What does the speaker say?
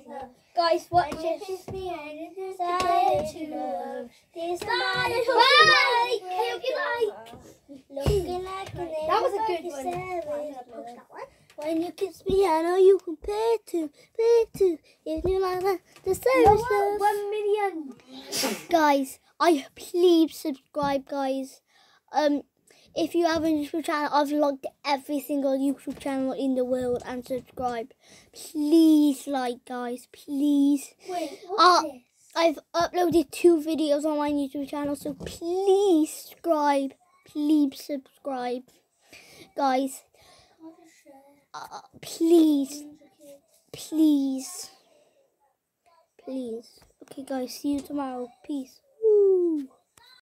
Guys, watch When this. you kiss me, I just Started to to love. This Started to looking like an That was a good one. When you kiss me, I know you can pay to. If you like that, the service love. 1 million. Guys, please subscribe, guys. If you have a YouTube channel, I've vlogged every single YouTube channel in the world and subscribe. Please like, guys, please. Wait, what's this? I've uploaded 2 videos on my YouTube channel, so please subscribe. Please subscribe, guys. Please. Okay, guys, see you tomorrow. Peace. Woo.